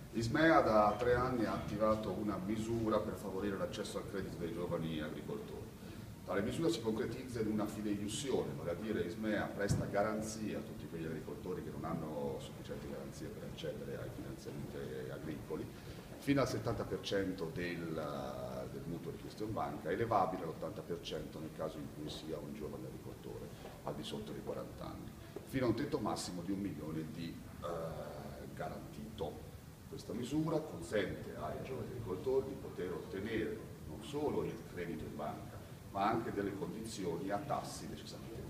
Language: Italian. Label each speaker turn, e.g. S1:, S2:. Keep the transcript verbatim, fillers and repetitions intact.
S1: Ismea da tre anni ha attivato una misura per favorire l'accesso al credito dei giovani agricoltori. Tale misura si concretizza in una fideiussione, vale a dire Ismea presta garanzie a tutti quegli agricoltori che non hanno sufficienti garanzie per accedere ai finanziamenti agricoli, fino al settanta per cento del, del mutuo richiesto in banca, elevabile all'ottanta per cento nel caso in cui sia un giovane agricoltore al di sotto dei quaranta anni, fino a un tetto massimo di un milione di eh, garantito. Questa misura consente ai giovani agricoltori di poter ottenere non solo il credito in banca, ma anche delle condizioni a tassi decisamente